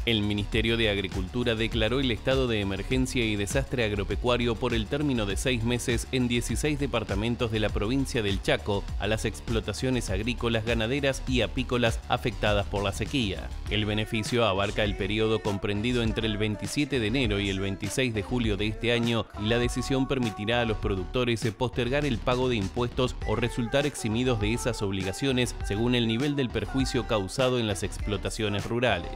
El Ministerio de Agricultura declaró el estado de emergencia y desastre agropecuario por el término de 6 meses en 16 departamentos de la provincia del Chaco a las explotaciones agrícolas, ganaderas y apícolas afectadas por la sequía. El beneficio abarca el periodo comprendido entre el 27 de enero y el 26 de julio de este año y la decisión permitirá a los productores postergar el pago de impuestos o resultar eximidos de esas obligaciones según el nivel del perjuicio causado en las explotaciones rurales.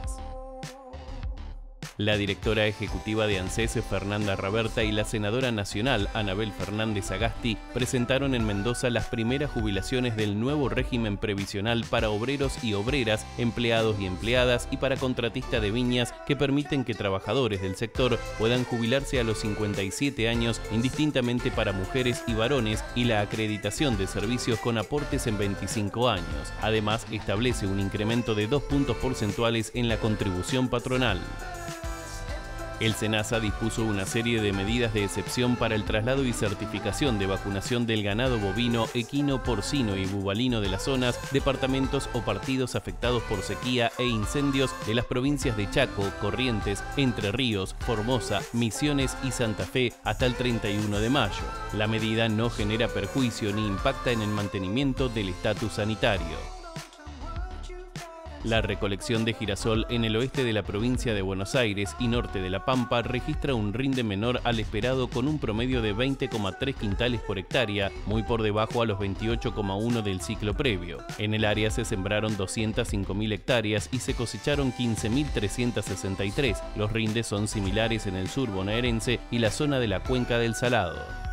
La directora ejecutiva de ANSES, Fernanda Raberta, y la senadora nacional, Anabel Fernández Agasti, presentaron en Mendoza las primeras jubilaciones del nuevo régimen previsional para obreros y obreras, empleados y empleadas y para contratistas de viñas que permiten que trabajadores del sector puedan jubilarse a los 57 años indistintamente para mujeres y varones y la acreditación de servicios con aportes en 25 años. Además, establece un incremento de 2 puntos porcentuales en la contribución patronal. El SENASA dispuso una serie de medidas de excepción para el traslado y certificación de vacunación del ganado bovino, equino, porcino y bubalino de las zonas, departamentos o partidos afectados por sequía e incendios de las provincias de Chaco, Corrientes, Entre Ríos, Formosa, Misiones y Santa Fe hasta el 31 de mayo. La medida no genera perjuicio ni impacta en el mantenimiento del estatus sanitario. La recolección de girasol en el oeste de la provincia de Buenos Aires y norte de La Pampa registra un rinde menor al esperado con un promedio de 20,3 quintales por hectárea, muy por debajo a los 28,1 del ciclo previo. En el área se sembraron 205.000 hectáreas y se cosecharon 15.363. Los rindes son similares en el sur bonaerense y la zona de la Cuenca del Salado.